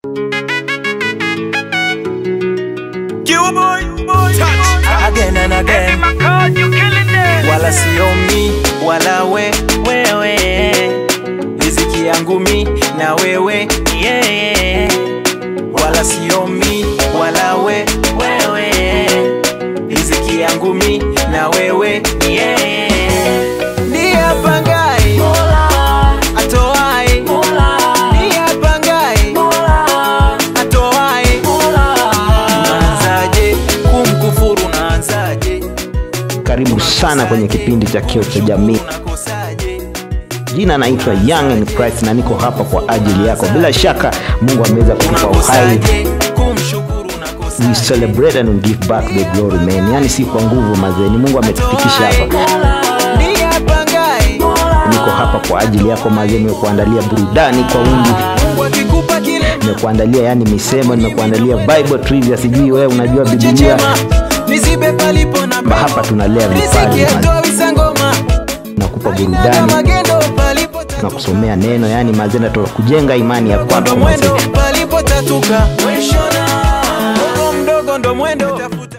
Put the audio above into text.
Again and again. Wala sio mi, wala wewe. Riziki yangu mi na wewe, yeah. Wala sio mi, wala wewe. Riziki yangu mi na wewe, yeah. Ndiye apangaye Mola, atoaye Mola. Ndiye apangaye Mola, atoaye Mola. Naanzaje kumkufuru, naanzaje? Karibu sana kwenye kipindi cha Kioo cha Jamii. Jina naitwa Young in Christ na niko hapa kwa ajili yako. Bila shaka Mungu ameweza kutupa uhai. We celebrate and we give back the glory, man. Yani si kwa nguvu mazeni, Mungu ametufikisha hapa. Niko hapa kwa ajili yako mazeni, nimekuandalia burudani kwa wingi. Nimekuandalia yani misemo, nimekuandalia Bible trivia, sijui wewe unajua Biblia. Hapa tunalea vipaji, nakupa burudani, tunakusomea neno, yani mazeni kujenga imani ya kwako. Mdogo ndo mwendo.